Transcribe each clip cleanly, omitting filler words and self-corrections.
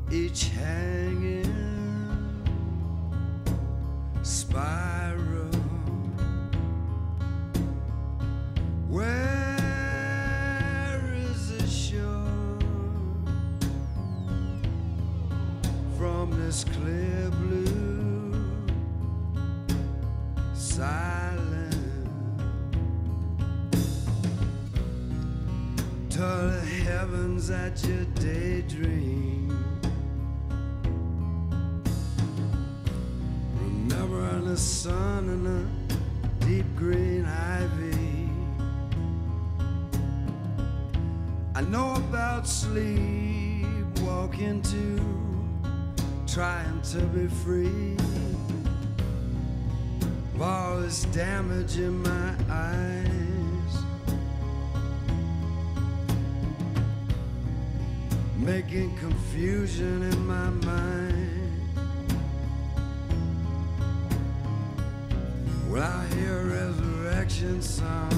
each hanging spiral. Where is the shore from this clear blue silence to the heavens that you daydream? Remembering the sun and the deep green ivy. I know about sleep, walking to, trying to be free of all this damage in my eyes, making confusion in my mind. Well, I hear a resurrection song.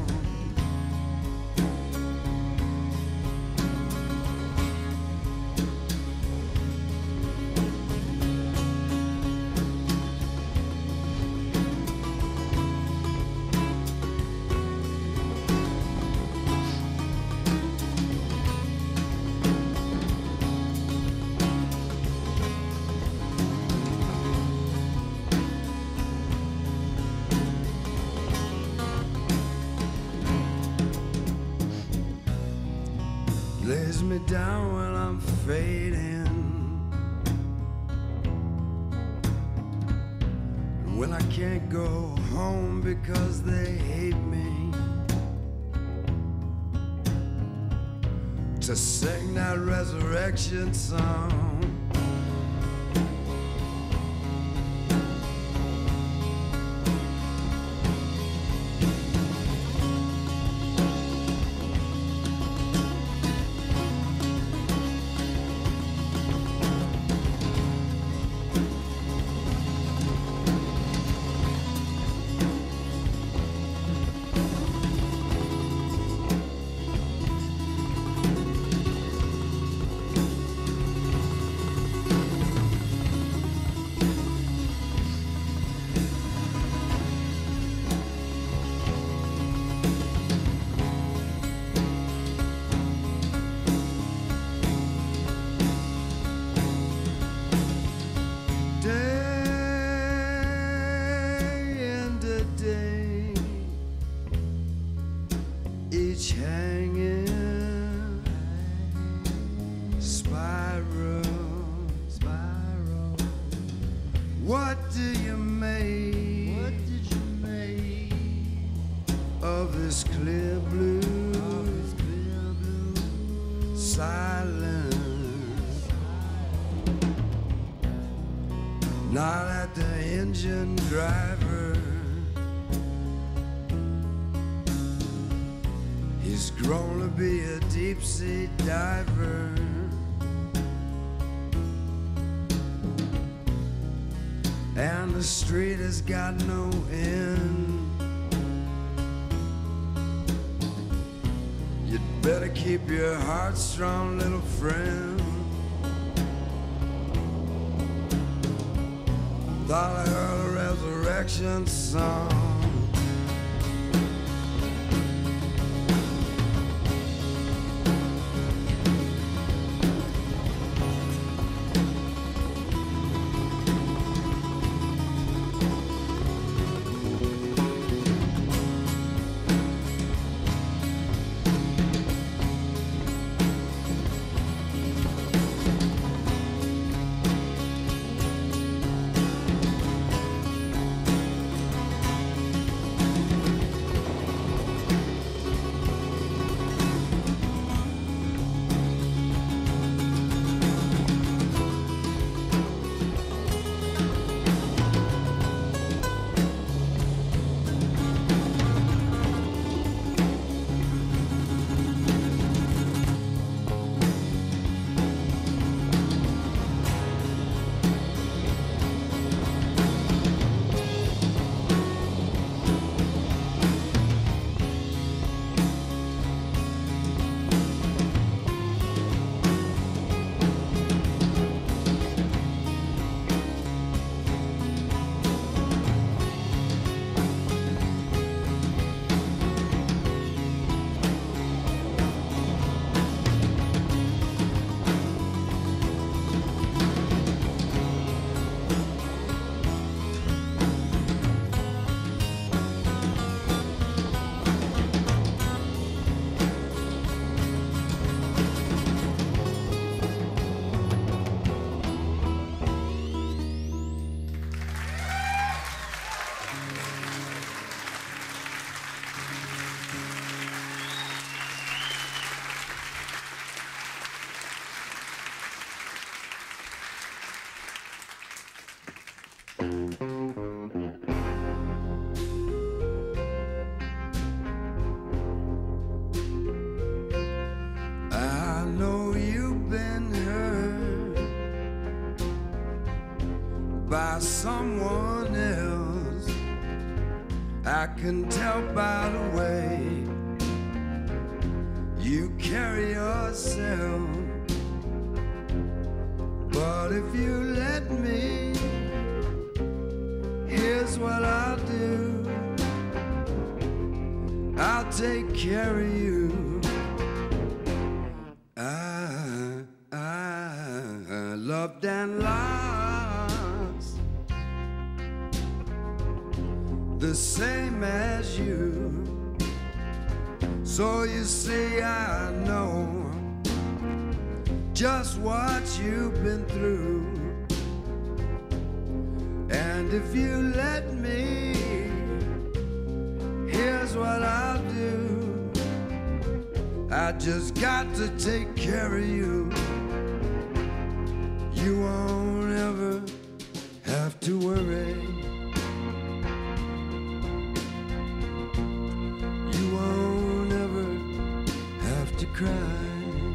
Lays me down when I'm fading, and when I can't go home because they hate me, to sing that resurrection song. Each hanging spiral. What do you make? What did you make of this clear blue silence? Now that the engine driver, he's grown to be a deep-sea diver, and the street has got no end. You'd better keep your heart strong, little friend. Thought I heard a resurrection song. by someone else. I can tell by the way you carry yourself. But if you let me, here's what I'll do. I'll take care of you. I loved and lost the same as you. So you see I know just what you've been through. And if you let me, here's what I'll do. I just got to take care of you. You won't ever have to worry. You won't ever have to cry.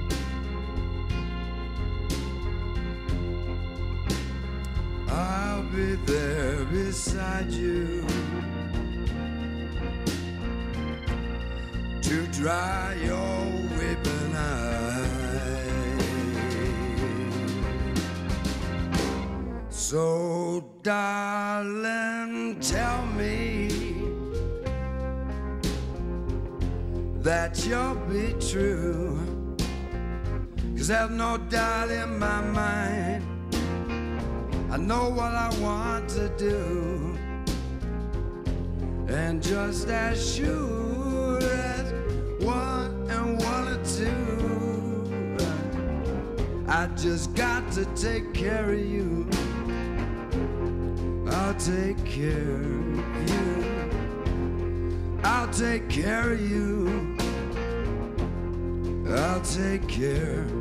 I'll be there beside you to dry your weeping eyes. So darling, tell me that you'll be true, 'cause there's no doubt in my mind. I know what I want to do, and just as sure as one and one are two, I just got to take care of you. I'll take care of you. I'll take care of you. I'll take care